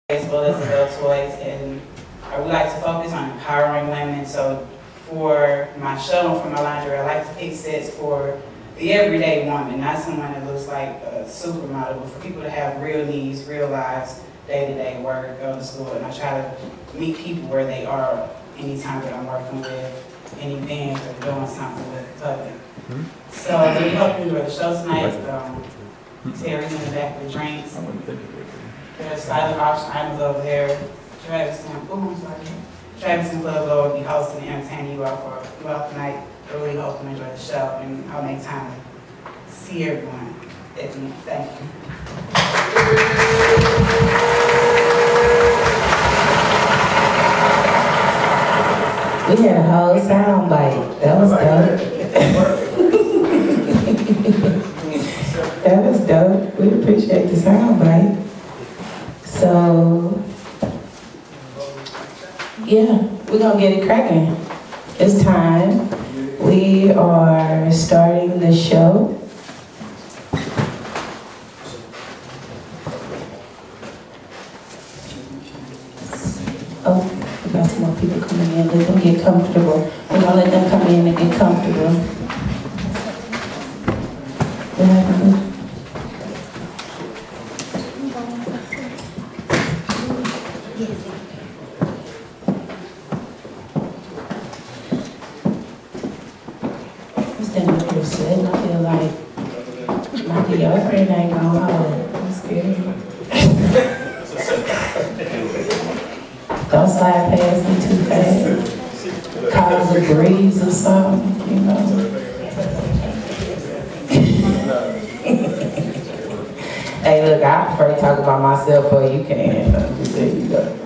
as well as adult toys, and I would like to focus on empowering women. So for my show and for my lingerie, I like to pick sets for the everyday woman, not someone that looks like a supermodel, but for people that have real needs, real lives, day-to-day work, go to school, and I try to meet people where they are anytime that I'm working with any events or doing something with the public. So we hope you enjoy the show tonight. Terry's in the back with drinks. There's silent auction items over there. Travis and Club Low will be hosting and entertaining you all throughout the night. I really hope you enjoy the show, and I'll make time to see everyone at the end. Thank you. We had a whole sound bite. That was dope. That was dope. We appreciate the sound bite. So, yeah, we're gonna get it cracking. It's time. We are starting the show. Oh, we got some more people coming in. Let them get comfortable. We're gonna let them come in and get comfortable. What happened? I'm standing up here sitting. I feel like my deodorant ain't gonna hold it. I'm scared. Don't slide past me too fast. Cause a breeze or something, you know. Hey, look, I prefer to talk about myself or you can. There you go.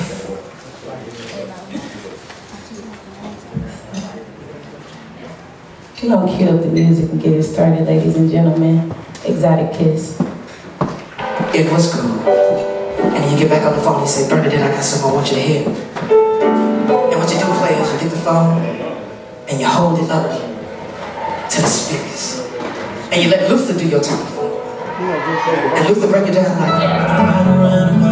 We're gonna cue up the music and get it started, ladies and gentlemen. Exotic Kiss. It was good. And then you get back on the phone and you say, Bernadette, I got something I want you to hear. And what you do, play is you get the phone and you hold it up to the speakers. And you let Luther do your talking. And Luther break it down like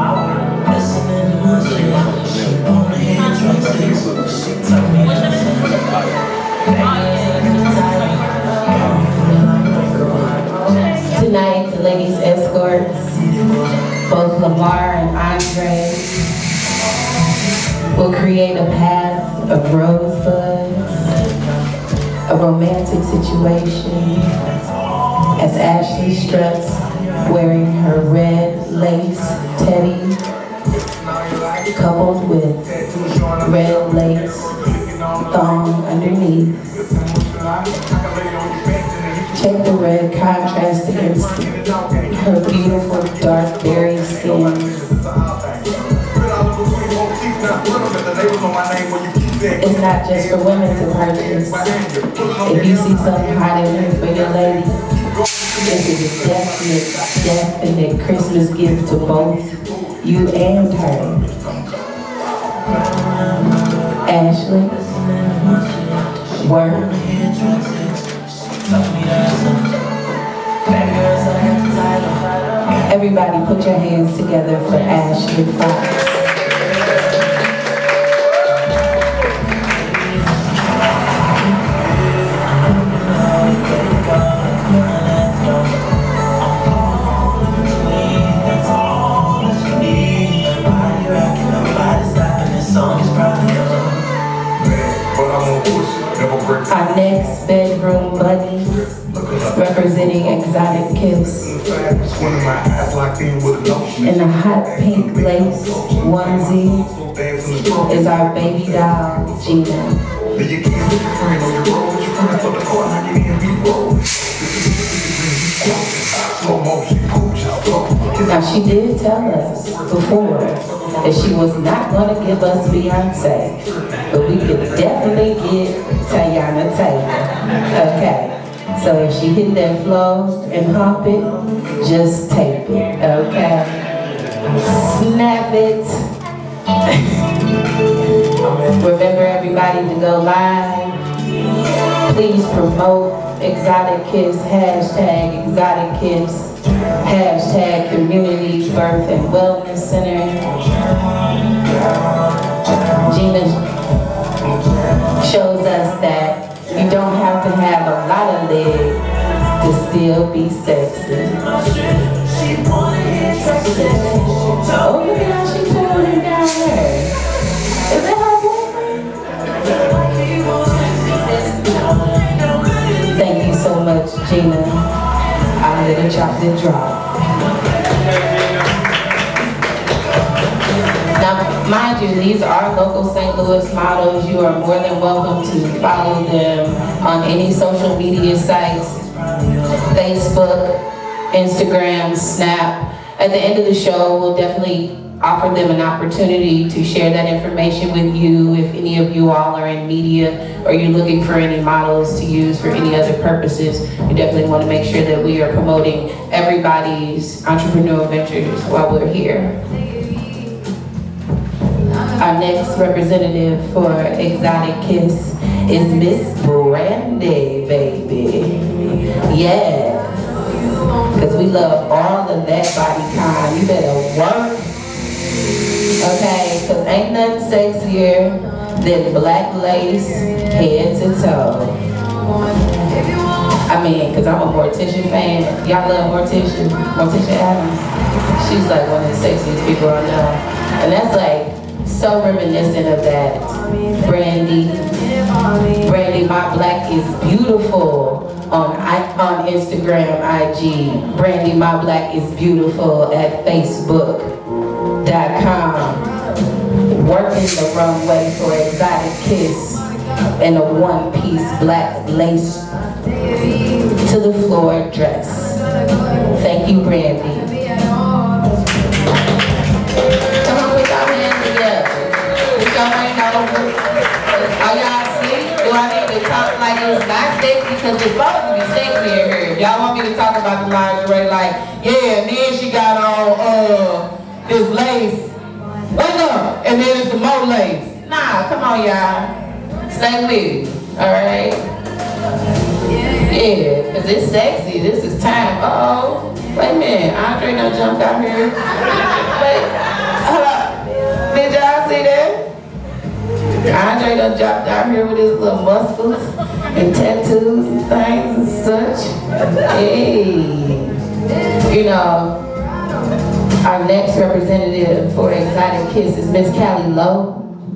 Tonight, the ladies escorts, both Lamar and Andre, will create a path of rosebuds, a romantic situation, as Ashley struts wearing her red lace teddy, coupled with red lace thong underneath. Check the red contrast against her beautiful dark berry skin. It's not just for women to purchase. If you see something hot in here for your lady, this is a definite Christmas gift to both you and her. Ashley, work. Everybody put your hands together for Ashley Fox. Our next bedroom buddy, representing Exotic Kiss, in a hot pink lace onesie, is our baby doll, Gina. Now she did tell us before that she was not going to give us Beyonce, but we could definitely get Teyana Taylor. Okay, so if she hit that flow and hump it, just tape it, okay? Snap it. Remember everybody to go live. Please promote Exotic Kiss, hashtag Exotic Kiss. Hashtag Community Birth and Wellness Center. Gina shows us that you don't have to have a lot of legs to still be sexy. Oh, look at how she pulling him down there. Is that her boyfriend? Thank you so much, Gina. Our little chocolate drop. Now, mind you, these are local St. Louis models. You are more than welcome to follow them on any social media sites, Facebook, Instagram, Snap. At the end of the show, we'll definitely offer them an opportunity to share that information with you if any of you all are in media or you're looking for any models to use for any other purposes. We definitely want to make sure that we are promoting everybody's entrepreneurial ventures while we're here. Our next representative for Exotic Kiss is Miss Brandy, baby. Yes. Because we love all of that body kind. You better work. Okay, because ain't nothing sexier than black lace head to toe. I mean, because I'm a Morticia fan. Y'all love Morticia? Morticia Adams? She's like one of the sexiest people I know. And that's like so reminiscent of that. Brandy, My Black is Beautiful on Instagram, IG. Brandy, My Black is Beautiful at Facebook.com. Working the runway for Exotic Kiss in a one-piece black lace to the floor dress. Thank you, Brandy. Come on, put your hands together. Put your hands over. Are y'all asleep? Do I need to talk like it's not sexy? Because it's supposed to be sexy in here. Y'all want me to talk about the lingerie like, yeah, and then she got on this lace. Wake up, and then it's some more lace. Nah, come on, y'all. Stay with me, all right? Yeah, because it's sexy. This is time. Uh-oh. Wait a minute. Andre done jumped out here. Wait. Hold up. Did y'all see that? Andre done jumped out here with his little muscles and tattoos and things and such. Hey. You know, our next representative for Exotic Kiss is Miss Callie Lowe.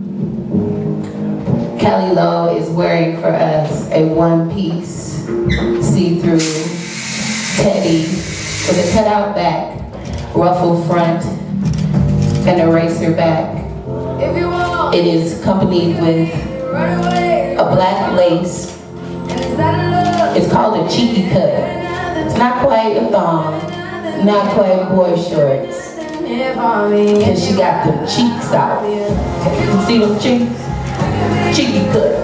Callie Lowe is wearing for us a one-piece see-through teddy with a cutout back, ruffle front, and a racer back. It is accompanied with a black lace. It's called a cheeky cut. It's not quite a thong, not quite boy shorts. And she got them cheeks out. You see them cheeks? Cheeky cut.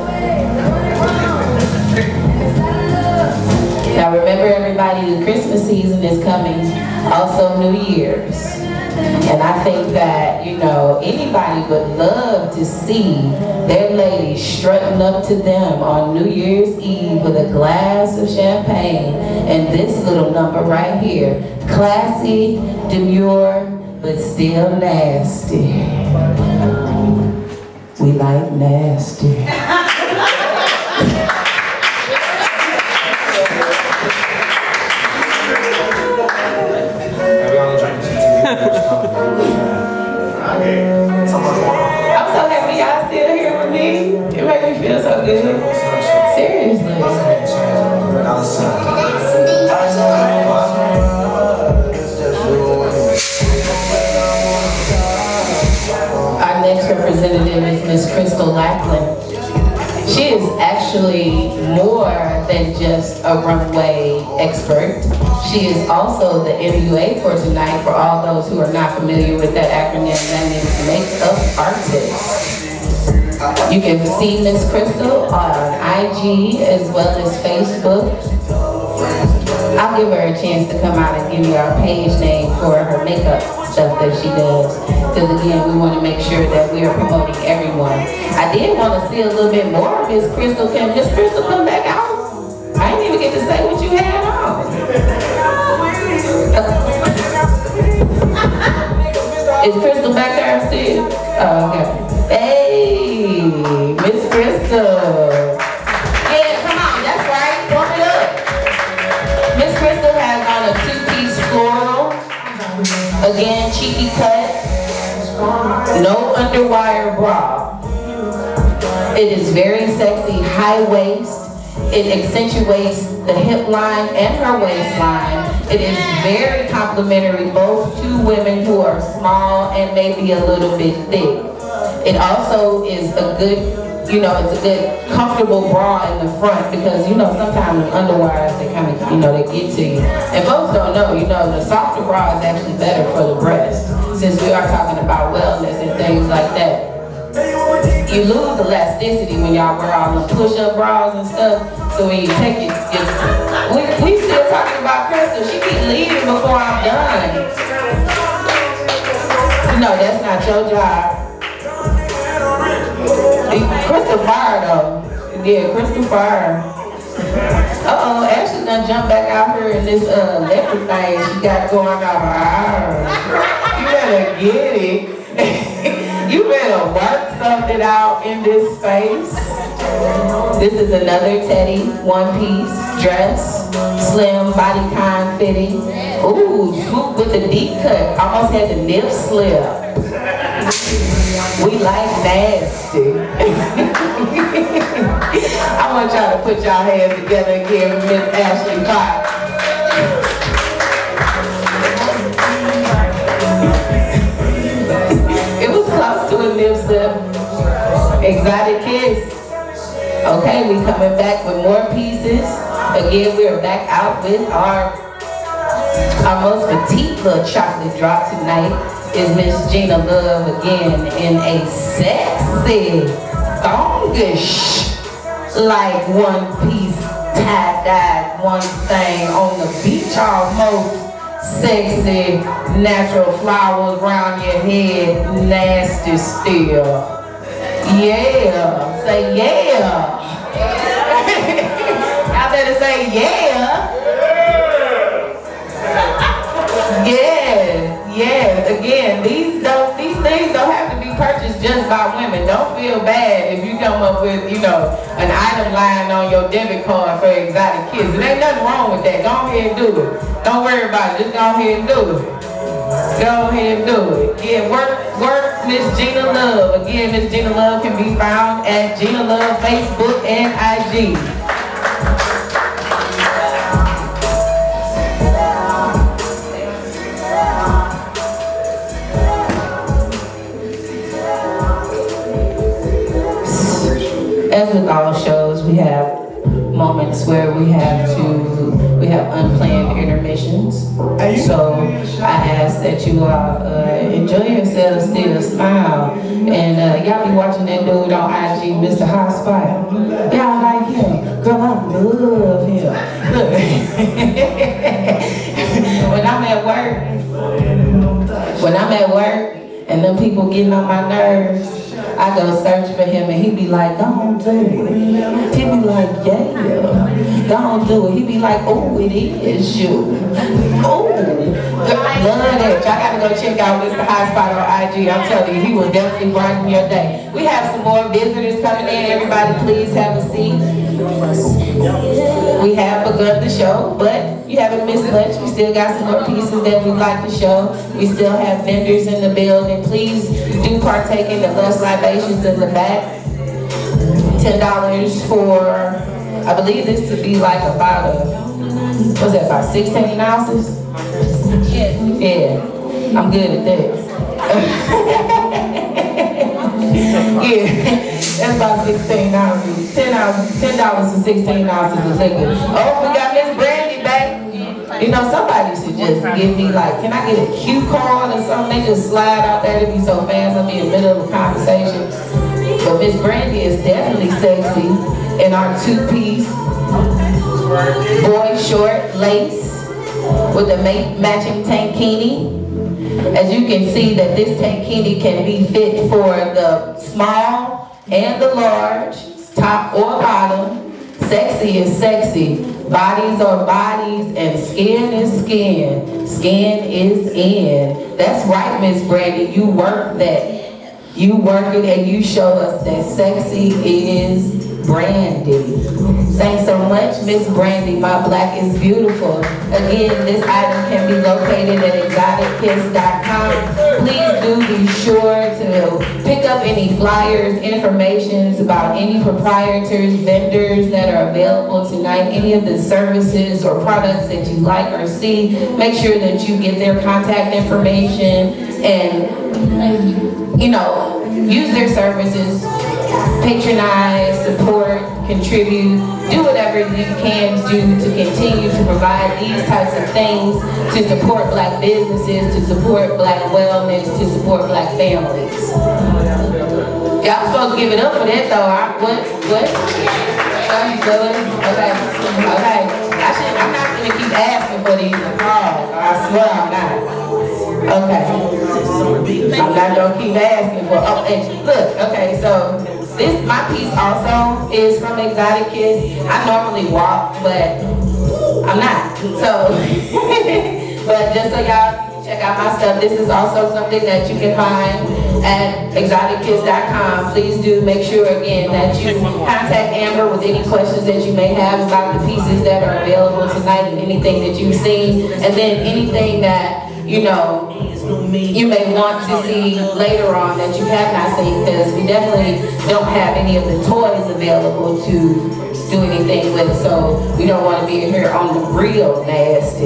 Now remember everybody, the Christmas season is coming, also New Year's. And I think that, you know, anybody would love to see their ladies strutting up to them on New Year's Eve with a glass of champagne and this little number right here. Classy, demure, but still nasty. We like nasty. I'm so happy y'all still here with me. It makes me feel so good. Seriously. Our next representative is Miss Crystal Lackland. She is actually more than just a runway expert. She is also the MUA for tonight. For all those who are not familiar with that acronym, that means makeup artist. You can see Miss Crystal on IG as well as Facebook. I'll give her a chance to come out and give you our page name for her makeup stuff that she does. Because again, we want to make sure that we are promoting everyone. I did want to see a little bit more of Miss Crystal. Can Miss Crystal come back out? I didn't even get to say what you had on. No underwire bra. It is very sexy, high waist. It accentuates the hip line and her waistline. It is very complimentary both to women who are small and maybe a little bit thick. It also is a good, it's a good comfortable bra in the front because, sometimes the underwires, they kind of, they get to you. And folks don't know, the softer bra is actually better for the breast since we are talking about wellness and things like that. You lose elasticity when y'all wear all the push-up bras and stuff. So when you take it, we still talking about Crystal. She keep leaving before I'm done. No, that's not your job. Crystal fire though. Yeah, Crystal fire. Uh-oh, Ashley done jump back out here in this electric thing she got going on her arm. You better get it. You better work something out in this space. This is another Teddy one-piece dress, slim bodycon fitting. Ooh, swoop with the deep cut. Almost had the nip slip. We like nasty. I want y'all to put y'all hands together and give Miss Ashley Potts. Close to a nip slip. Exotic kiss. Okay, we coming back with more pieces. Again, we're back out with our most petite little chocolate drop tonight is Miss Gina Love again in a sexy thongish, like one piece tie-dyed one thing on the beach almost. Sexy, natural flowers around your head, nasty still. Yeah, say yeah. I better say yeah. Yes. Again, these things don't have to be purchased just by women. Don't feel bad if you come up with, an item line on your debit card for Exotic Kids. There ain't nothing wrong with that. Go ahead and do it. Don't worry about it. Just go ahead and do it. Go ahead and do it. Yeah, work Miss Gina Love. Again, Miss Gina Love can be found at Gina Love Facebook and IG. As with all shows, we have moments where we have unplanned intermissions. So I ask that you all enjoy yourselves, still smile. And y'all be watching that dude on IG, Mr. Hotspot. Y'all like him. Girl, I love him. Look. When I'm at work and them people getting on my nerves, I go search for him and he be like, don't do it. He be like, yeah, don't do it. He be like, oh, it is you. Oh, I love that. Y'all gotta go check out Mr. Hotspot on IG. I'm telling you, he will definitely brighten your day. We have some more visitors coming in. Everybody please have a seat. We have begun the show, but you haven't missed much. We still got some more pieces that we'd like to show. We still have vendors in the building. Please do partake in the Lust Libations in the back. $10 for, I believe this to be like about what's that, about 16 ounces? Yeah, I'm good at that. Yeah, that's about 16 ounces. $10 and 16 ounces of liquor. Oh, we got Miss Brandy back. Somebody should just give me like, can I get a cue card or something? They just slide out there to be so fast. I'll be in the middle of a conversation. But Miss Brandy is definitely sexy in our two-piece boy short lace with the matching tankini. As you can see that this tankini can be fit for the small and the large, top or bottom. Sexy is sexy. Bodies are bodies and skin is skin. Skin is in. That's right, Miss Brandy. You work that. You work it and you show us that sexy is Brandy. Thanks so much, Miss Brandy. My Black is Beautiful. Again, this item can be located at exotickiss.com. Please do be sure to pick up any flyers, information about any proprietors, vendors that are available tonight, any of the services or products that you like or see. Make sure that you get their contact information and, you know, use their services, patronize, support, contribute, do whatever you can do to continue to provide these types of things to support Black businesses, to support Black wellness, to support Black families. Yeah, I'm supposed to give it up for that though. What? Okay. I'm not gonna keep asking for these applause. I swear I'm not. Okay. I'm not gonna keep asking for, oh, and look, okay, so my piece also is from Exotic Kiss. I normally walk, but I'm not. So, but just so y'all check out my stuff, this is also something that you can find at exotickiss.com. Please do make sure again that you contact Amber with any questions that you may have about the pieces that are available tonight and anything that you've seen, and then anything that, you know, you may want to see later on that you have not seen, because we definitely don't have any of the toys available to do anything with, so we don't want to be in here on the real nasty.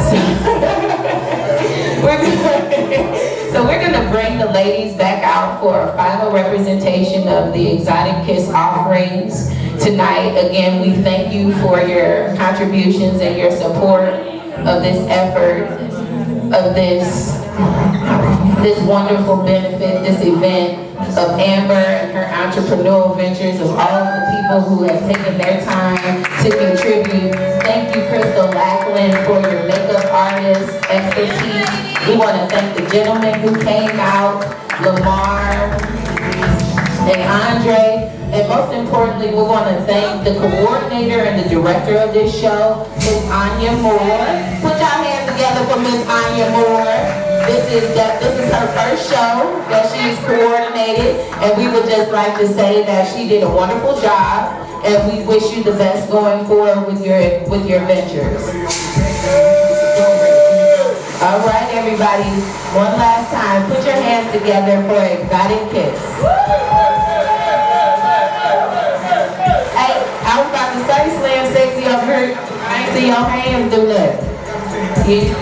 So we're going to bring the ladies back out for a final representation of the Exotic Kiss offerings tonight. Again, we thank you for your contributions and your support of this effort, of this wonderful benefit, this event of Amber and her entrepreneurial ventures, of all of the people who have taken their time to contribute. Thank you, Crystal Lackland, for your makeup artist expertise. We want to thank the gentlemen who came out, Lamar and Andre. And most importantly, we want to thank the coordinator and the director of this show, Ms. Anya Moore. Put your hands together for Ms. Anya Moore. This is her first show that she's coordinated, and we would just like to say that she did a wonderful job, and we wish you the best going forward with your ventures. All right, everybody, one last time, put your hands together for Exotic Kiss. Hey, I was about to say Slam Sexy over here. I ain't see your hands do that. Yeah,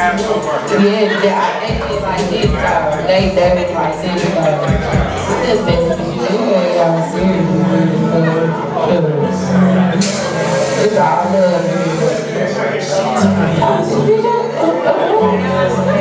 I think it's like this. They was like this. This basically, it's all love.